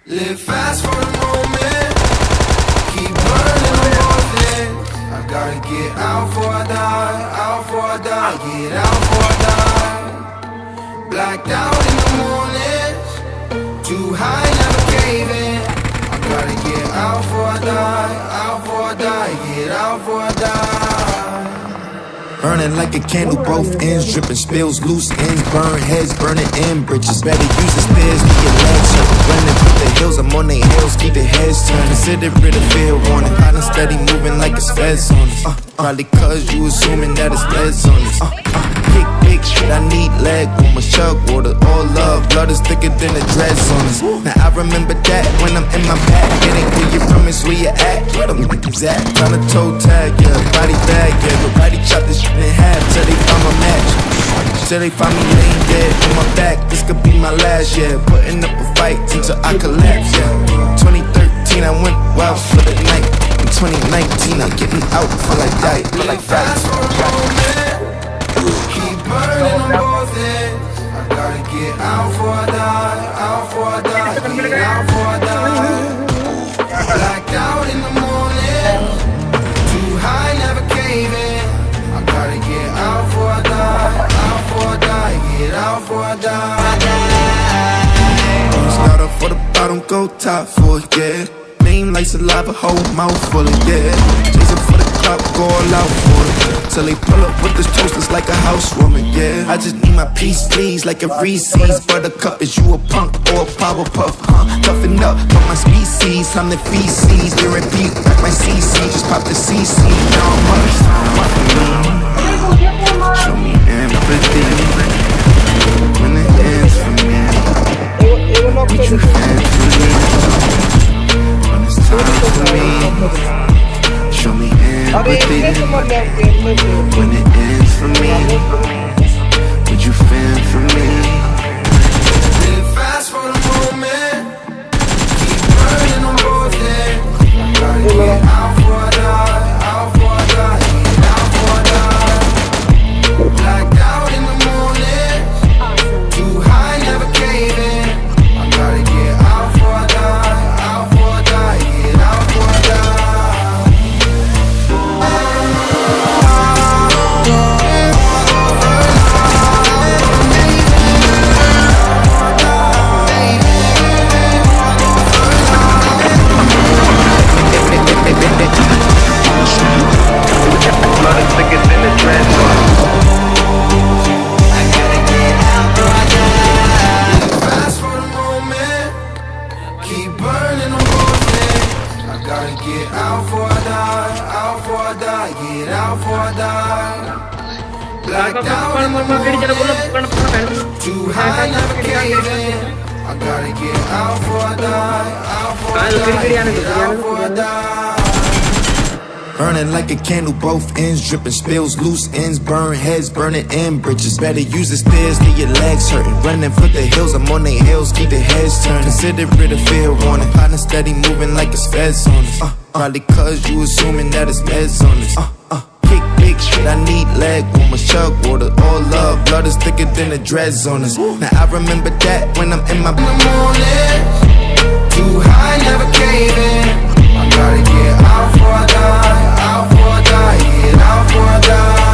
Live fast for the moment, keep burning on both ends. I gotta get out before I die, out before I die, get out before I die. Blacked out in the mornings, too high, never caving. I gotta get out before I die, out before I die, get out before I die. Burning like a candle, both ends dripping, spills, loose ends, burn heads, burning in bridges. Better use the stairs, get your legs hurt. Running through the hills, I'm on their heels, keep their heads turned. Consider it a fair warning, hot and steady moving like it's feds on us. Probably cause you assuming that it's feds on us. Big shit, I need leg room, a chug water, all love, blood is thicker than the dreads on us. Now I remember that when I'm in my bag, it ain't where you from, it's where you at. Where them niggas at? Tryna toe tag, yeah, body bag, yeah, but body chop this shit in half till they find my match. Till they find me laying dead on my back, this could be my last, yeah. Putting up a fight until I collapse, yeah. 2013, I went wild for the night. In 2019, I'm getting out for like that, for like that. Keep burning on both ends. I gotta get out before I die, out before I die, get out before I die. Blacked out in the morning, too high, never caving. I gotta get out before I die, out before I die, get out before I die. Start off for the bottom, go top for it, yeah. Name like saliva, whole mouth full of, yeah. Chasing for the clock, go all out for it. Till they pull up with this toasters like a housewarming, yeah. I just need my peace, please, like a Reese's. Buttercup, is you a punk or a Powerpuff, huh? Toughen up, but my species, I'm the feces. They repeat like my CC, just pop the CC. Now I'm up for me. Show me empathy when it ends for me. Would you stand for me when it's time for me? Show me empathy when it ends for me. Would you fend for me? Live fast for the moment, keep burning on both ends. I gotta get out before I die, out before I die, get out before I die. Blacked out in the morning, too high, never caving. I gotta get out before I die, out before I die, get out before I die. Blacked out in the morning, too high, never caving. I gotta get out before I die, out before I die, get out before I die. Burning like a candle, both ends dripping, spills, loose ends, burn heads, burning in bridges. Better use the stairs, leave your legs hurting. Running for the hills, I'm on their heels, keep their heads turned. Consider it a fair warning, hot and steady moving like it's feds on us. Probably cause you assuming that it's feds on us. Big shit, I need leg room, a chug water, all love, blood is thicker than the dreads on us. Now I remember that when I'm in my morning, too high, never caving. I gotta get out before I die, out before I die, get out before I die.